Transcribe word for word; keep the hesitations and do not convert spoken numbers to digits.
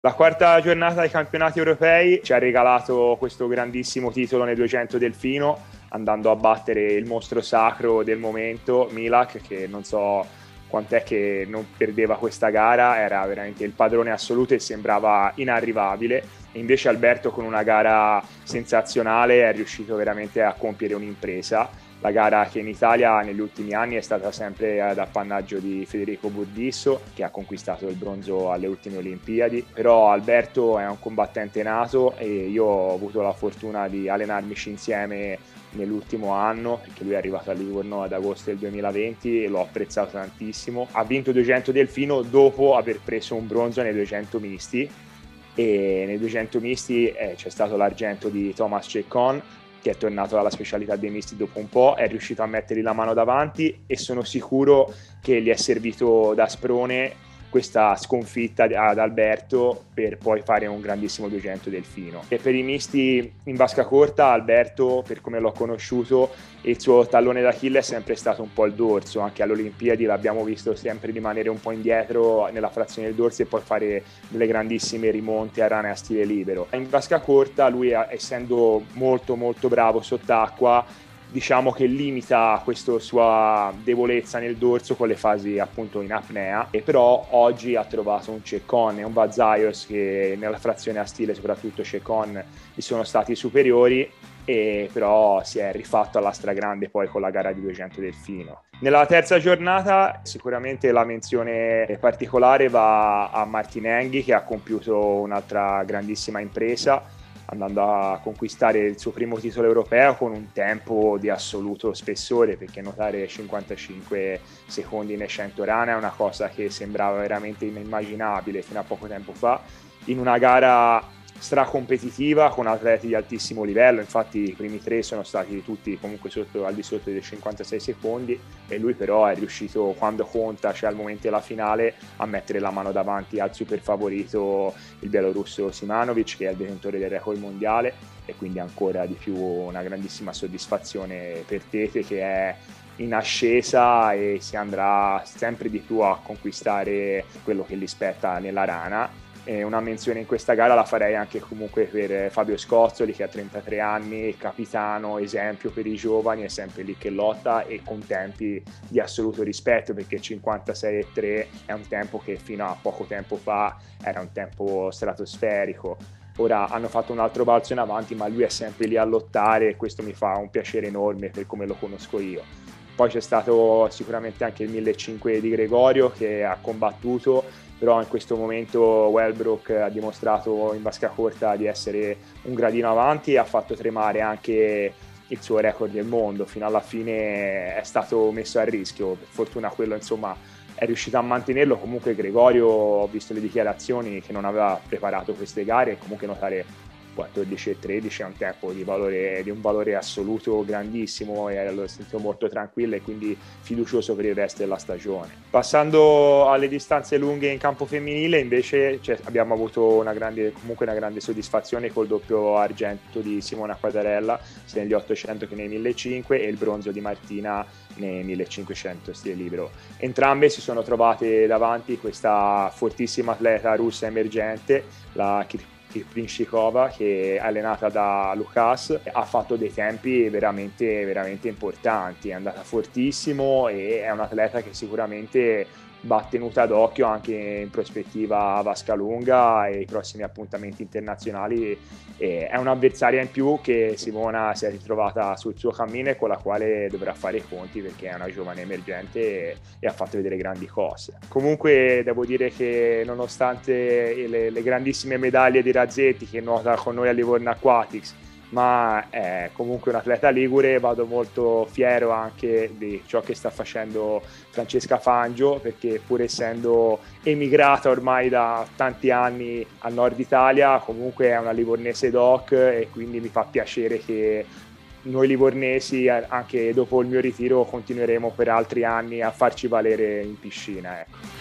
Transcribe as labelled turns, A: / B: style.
A: La quarta giornata dei campionati europei ci ha regalato questo grandissimo titolo nei duecento delfino, andando a battere il mostro sacro del momento, Milak, che non so quant'è che non perdeva questa gara, era veramente il padrone assoluto e sembrava inarrivabile. E invece Alberto, con una gara sensazionale, è riuscito veramente a compiere un'impresa. La gara che in Italia negli ultimi anni è stata sempre ad appannaggio di Federico Burdisso, che ha conquistato il bronzo alle ultime Olimpiadi. Però Alberto è un combattente nato e io ho avuto la fortuna di allenarmici insieme nell'ultimo anno, perché lui è arrivato a Livorno ad agosto del duemilaventi e l'ho apprezzato tantissimo. Ha vinto duecento delfino dopo aver preso un bronzo nei duecento misti, e nei duecento misti eh, c'è stato l'argento di Thomas Chacon, che è tornato alla specialità dei misti dopo un po', è riuscito a mettergli la mano davanti e sono sicuro che gli è servito da sprone questa sconfitta ad Alberto per poi fare un grandissimo duecento delfino. E per i misti in vasca corta, Alberto, per come l'ho conosciuto, il suo tallone d'Achille è sempre stato un po' il dorso. Anche alle Olimpiadi l'abbiamo visto sempre rimanere un po' indietro nella frazione del dorso e poi fare delle grandissime rimonte a rane a stile libero. In vasca corta lui, essendo molto molto bravo sott'acqua, diciamo che limita questa sua debolezza nel dorso con le fasi appunto in apnea, e però oggi ha trovato un Chacon e un Vazaios che nella frazione a stile, soprattutto Chacon, gli sono stati superiori, e però si è rifatto alla stragrande poi con la gara di duecento delfino. Nella terza giornata sicuramente la menzione particolare va a Martin Enghi, che ha compiuto un'altra grandissima impresa, andando a conquistare il suo primo titolo europeo con un tempo di assoluto spessore, perché nuotare cinquantacinque secondi nel cento rana è una cosa che sembrava veramente inimmaginabile fino a poco tempo fa, in una gara stracompetitiva con atleti di altissimo livello. Infatti i primi tre sono stati tutti comunque sotto, al di sotto dei cinquantasei secondi, e lui però è riuscito, quando conta, cioè al momento della finale, a mettere la mano davanti al super favorito, il bielorusso Simanovic, che è il detentore del record mondiale, e quindi ancora di più una grandissima soddisfazione per Tete, che è in ascesa e si andrà sempre di più a conquistare quello che gli spetta nella rana. E una menzione in questa gara la farei anche comunque per Fabio Scozzoli, che ha trentatré anni, capitano, esempio per i giovani, è sempre lì che lotta e con tempi di assoluto rispetto, perché cinquantasei e tre è un tempo che fino a poco tempo fa era un tempo stratosferico. Ora hanno fatto un altro balzo in avanti, ma lui è sempre lì a lottare e questo mi fa un piacere enorme per come lo conosco io. Poi c'è stato sicuramente anche il millecinquecento di Gregorio, che ha combattuto, però in questo momento Wellbrook ha dimostrato in vasca corta di essere un gradino avanti e ha fatto tremare anche il suo record del mondo. Fino alla fine è stato messo a rischio, per fortuna quello insomma è riuscito a mantenerlo. Comunque Gregorio, ho visto le dichiarazioni, che non aveva preparato queste gare, e comunque notare quattordici e tredici è un tempo di, valore, di un valore assoluto grandissimo, e lo sento molto tranquillo e quindi fiducioso per il resto della stagione. Passando alle distanze lunghe in campo femminile, invece cioè, abbiamo avuto una grande, comunque una grande soddisfazione col doppio argento di Simona Quadarella sia negli ottocento che nei millecinquecento, e il bronzo di Martina nei millecinquecento stile libero. Entrambe si sono trovate davanti questa fortissima atleta russa emergente, la Kriplinskova, che è allenata da Lukas, ha fatto dei tempi veramente, veramente importanti, è andata fortissimo e è un atleta che sicuramente va tenuta d'occhio anche in prospettiva a vasca lunga e i prossimi appuntamenti internazionali. E è un'avversaria in più che Simona si è ritrovata sul suo cammino e con la quale dovrà fare i conti, perché è una giovane emergente e, e ha fatto vedere grandi cose. Comunque devo dire che nonostante le, le grandissime medaglie di Razzetti, che nuota con noi a Livorno Aquatics, ma è comunque un atleta ligure, vado molto fiero anche di ciò che sta facendo Francesca Fangio, perché pur essendo emigrata ormai da tanti anni al nord Italia, comunque è una livornese doc, e quindi mi fa piacere che noi livornesi, anche dopo il mio ritiro, continueremo per altri anni a farci valere in piscina, ecco.